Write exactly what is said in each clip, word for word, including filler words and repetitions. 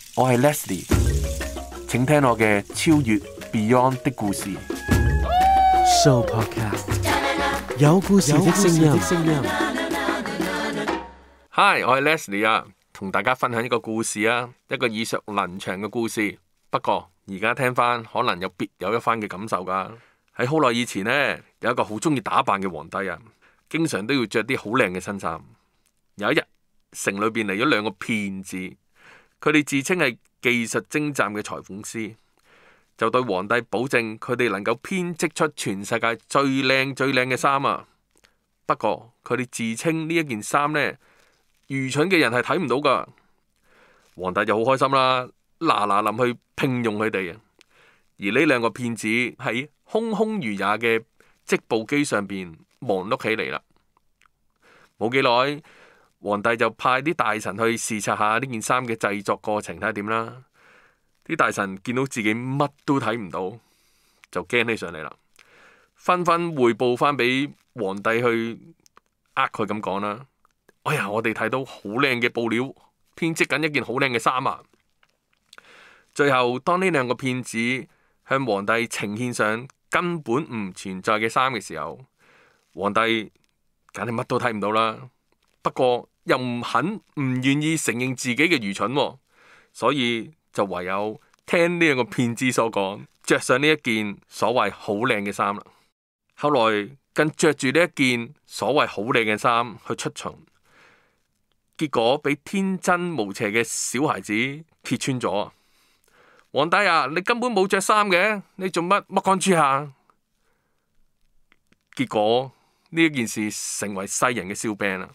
我係 Leslie， 請聽我嘅超越 Beyond 的故事。 Show Podcast 有故事的聲音。 Hi， 我係 Leslie 啊，同大家分享一個故事啊，一個耳熟能詳嘅故事。不過而家聽翻，可能有別有一番嘅感受噶。喺好耐以前呢，有一個好中意打扮嘅皇帝啊，經常都要着啲好靚嘅新衫。有一日，城裏邊嚟咗兩個騙子，佢哋自稱係技術精湛嘅裁縫師，就對皇帝保證佢哋能夠編織出全世界最靚最靚嘅衫啊！不過佢哋自稱呢一件衫呢，愚蠢嘅人係睇唔到噶。皇帝就好開心啦，嗱嗱臨去聘用佢哋啊！而呢兩個騙子喺空空如也嘅織布機上邊忙碌起嚟啦。冇幾耐，皇帝就派啲大臣去視察下呢件衫嘅製作過程，睇下點啦。啲大臣見到自己乜都睇唔到，就驚起上嚟啦，紛紛匯報翻俾皇帝去呃佢咁講啦。哎呀，我哋睇到好靚嘅布料，編織緊一件好靚嘅衫啊！最後，當呢兩個騙子向皇帝呈獻上根本唔存在嘅衫嘅時候，皇帝梗係乜都睇唔到啦。不過又唔肯唔願意承認自己嘅愚蠢，所以就唯有聽呢兩個騙子所講，着上呢一件所謂好靚嘅衫啦。後來更着住呢一件所謂好靚嘅衫去出巡，結果俾天真無邪嘅小孩子揭穿咗。皇帝啊，你根本冇着衫嘅，你做乜乜乾豬啊？結果呢一件事成為世人嘅笑柄啦。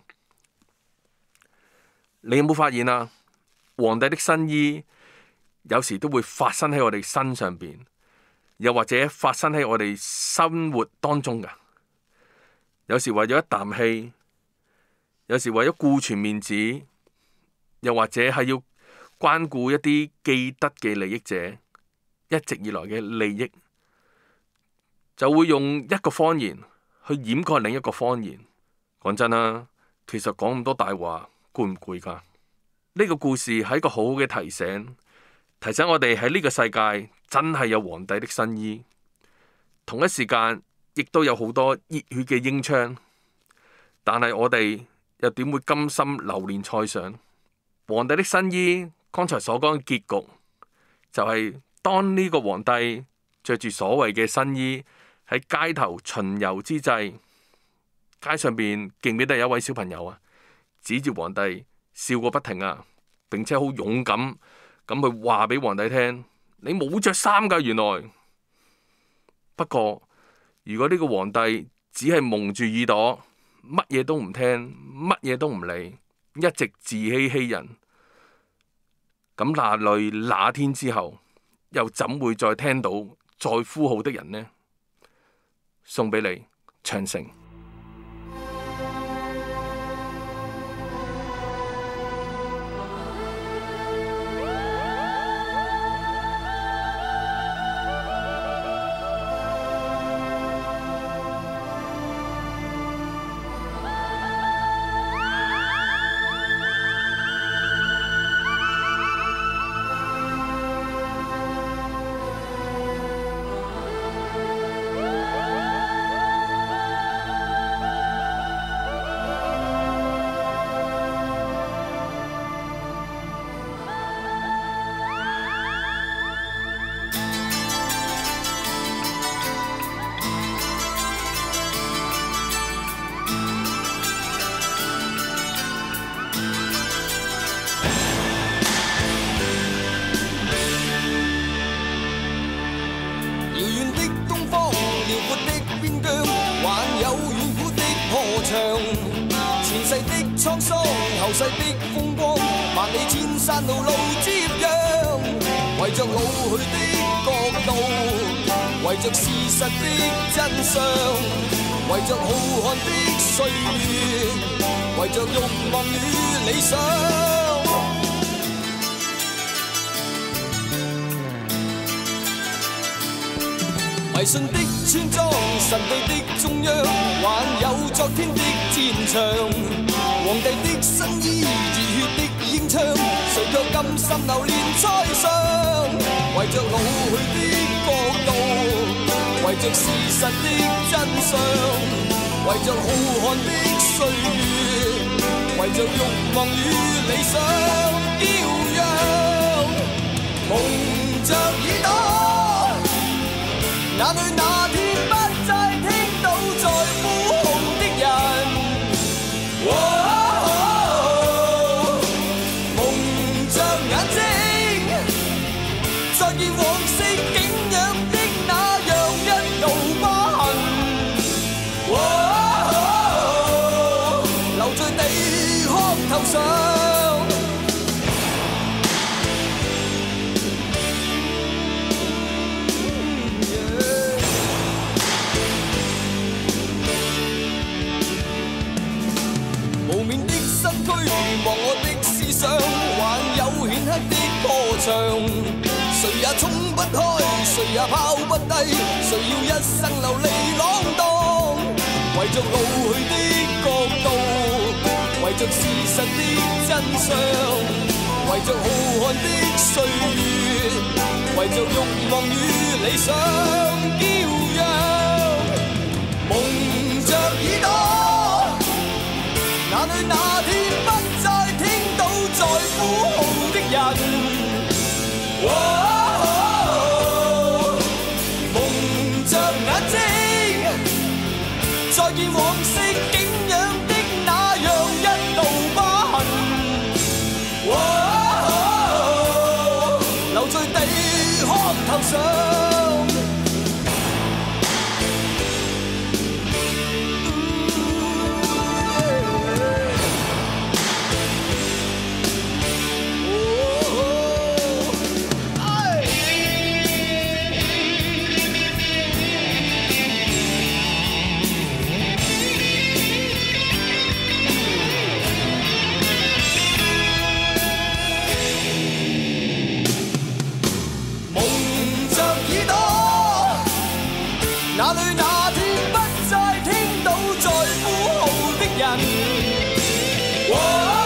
你有冇發現啊？皇帝的新衣有時都會發生喺我哋身上邊，又或者發生喺我哋生活當中噶。有時為咗一啖氣，有時為咗顧全面子，又或者係要關顧一啲既得嘅利益者，一直以來嘅利益，就會用一個謊言去掩蓋另一個謊言。講真啦，其實講咁多大話，攰唔攰噶？呢個故事係一個好好嘅提醒，提醒我哋喺呢個世界真係有皇帝的新衣，同一時間亦都有好多熱血嘅英槍。但係我哋又點會甘心流連菜上？皇帝的新衣，剛才所講嘅結局就係、是、當呢個皇帝着住所謂嘅新衣喺街頭巡遊之際，街上邊記唔記得有一位小朋友啊，指住皇帝笑個不停啊，並且好勇敢咁去話俾皇帝聽，你冇着衫噶原來。不過如果呢個皇帝只係蒙住耳朵，乜嘢都唔聽，乜嘢都唔理，一直自欺欺人，咁那類那天之後，又怎會再聽到再呼號的人呢？送俾你，長城。 前世的滄桑，後世的風光，萬里千山路路接壤。為着老去的國度，為着事實的真相，為着浩瀚的歲月，為着慾望與理想。迷信的村莊，神秘的中央，還有昨天的戰場。皇帝的新衣，熱血的英槍，誰卻甘心流連猜想，為着老去的角度，為着事實的真相，為着浩瀚的歲月，為着慾望與理想驕陽，蒙着耳朵，眼淚那天不再聽到在呼號的人。哦再見往昔景仰的那樣一道疤痕，哦，留在地殼頭上。無眠的身軀望我的思想，還有顯赫的歌唱。誰也衝不開，誰也拋不低，誰要一生流離浪蕩？為着老去的角度，為着事實的真相，為着浩瀚的歲月，為着慾望與理想驕陽，蒙着耳朵，哪裏那天不再聽到在呼號的人？哦，蒙着眼睛，再見往昔景仰的那樣一道疤痕，哦，留在地殼頭上。哪裏那天不再聽到在呼號的人？哦，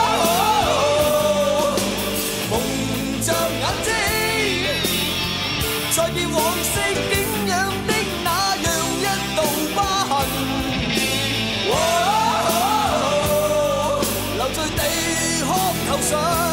蒙着眼睛，再見往昔景仰的那樣一道疤痕。哦，留在地殼頭上。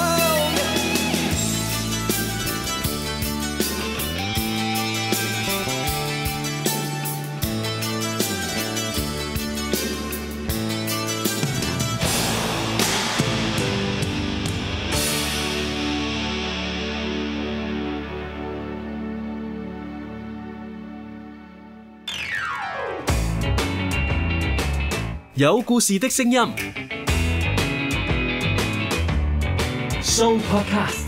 有故事的聲音 ，Show Podcast。